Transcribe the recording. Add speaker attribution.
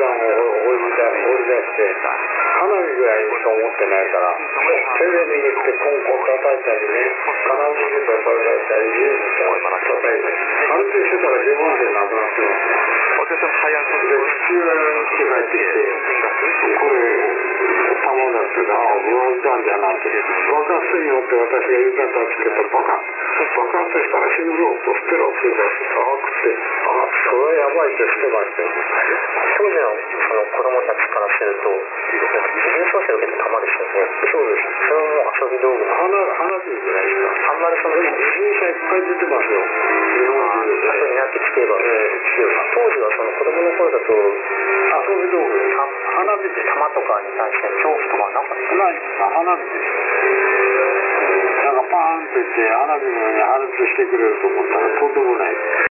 Speaker 1: 放り出して、花火ぐらいしか思ってないから、手で握ってコンコン叩いたりね、金具で叩いたり、家に叩いたり、安定してたら自分でなくなってますね。で、父親が来て帰ってきて、これ、玉だってさ、ブロンちゃんじゃなくて、爆発せんよって私が言うたんだつけたバカ。爆発したら死ぬぞ、捨てろって言うから、食って、それはやばいって捨てましたよ。
Speaker 2: 当時のその子供たちからすると、自分創生を受けてたまですよね。
Speaker 1: そうです。
Speaker 2: それも遊び道具。
Speaker 1: 花火ぐらいしか。
Speaker 2: あんまりその
Speaker 1: 自転車いっぱい出てますよ。日本中で。
Speaker 2: 後になってきてば、当時はその子供の頃だと、
Speaker 1: 遊び道具です。
Speaker 2: 花火で玉とかに対して恐怖とかなかった？
Speaker 1: ないですか、花火です。なんかパーンって言って花火のように破裂してくれると思ったらとんでもない。